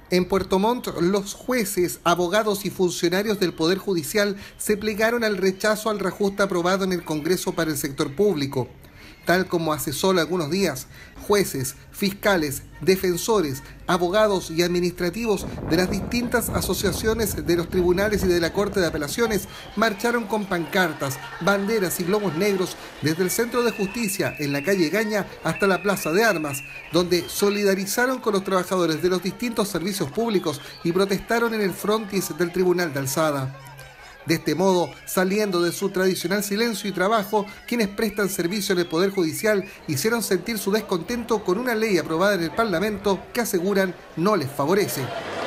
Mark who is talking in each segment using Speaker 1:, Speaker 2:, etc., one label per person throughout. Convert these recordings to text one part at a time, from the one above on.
Speaker 1: En Puerto Montt, los jueces, abogados y funcionarios del Poder Judicial se plegaron al rechazo al reajuste aprobado en el Congreso para el sector público. Tal como hace solo algunos días, jueces, fiscales, defensores, abogados y administrativos de las distintas asociaciones de los tribunales y de la Corte de Apelaciones marcharon con pancartas, banderas y globos negros desde el Centro de Justicia en la calle Gaña hasta la Plaza de Armas, donde solidarizaron con los trabajadores de los distintos servicios públicos y protestaron en el frontis del Tribunal de Alzada. De este modo, saliendo de su tradicional silencio y trabajo, quienes prestan servicio en el Poder Judicial hicieron sentir su descontento con una ley aprobada en el Parlamento que aseguran no les favorece.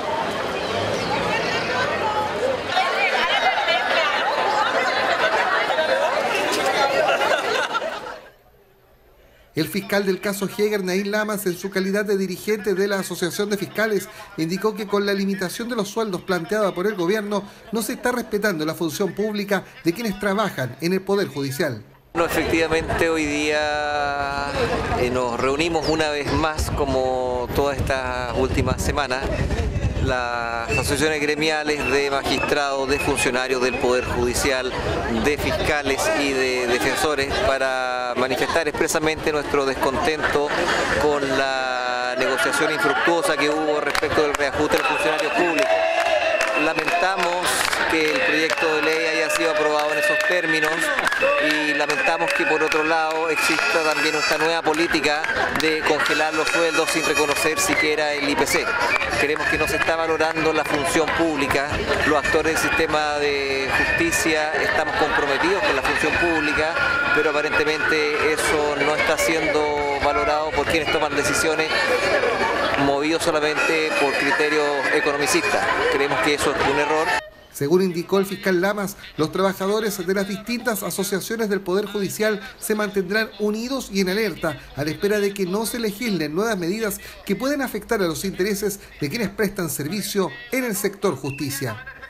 Speaker 1: El fiscal del caso Heger, Naín Lamas, en su calidad de dirigente de la Asociación de Fiscales, indicó que con la limitación de los sueldos planteada por el gobierno no se está respetando la función pública de quienes trabajan en el Poder Judicial.
Speaker 2: Bueno, efectivamente hoy día nos reunimos una vez más, como todas estas últimas semanas, las asociaciones gremiales de magistrados, de funcionarios del Poder Judicial, de fiscales y de defensores para manifestar expresamente nuestro descontento con la negociación infructuosa que hubo respecto del reajuste de los funcionarios públicos. Lamentamos que el proyecto de ley haya sido aprobado en esos términos y lamentamos que por otro lado exista también esta nueva política de congelar los sueldos sin reconocer siquiera el IPC. Creemos que no se está valorando la función pública. Los actores del sistema de justicia estamos comprometidos con la función pública, pero aparentemente eso no está siendo valorado por quienes toman decisiones movidos solamente por criterios economicistas. Creemos que eso es un error.
Speaker 1: Según indicó el fiscal Lamas, los trabajadores de las distintas asociaciones del Poder Judicial se mantendrán unidos y en alerta a la espera de que no se legislen nuevas medidas que pueden afectar a los intereses de quienes prestan servicio en el sector justicia.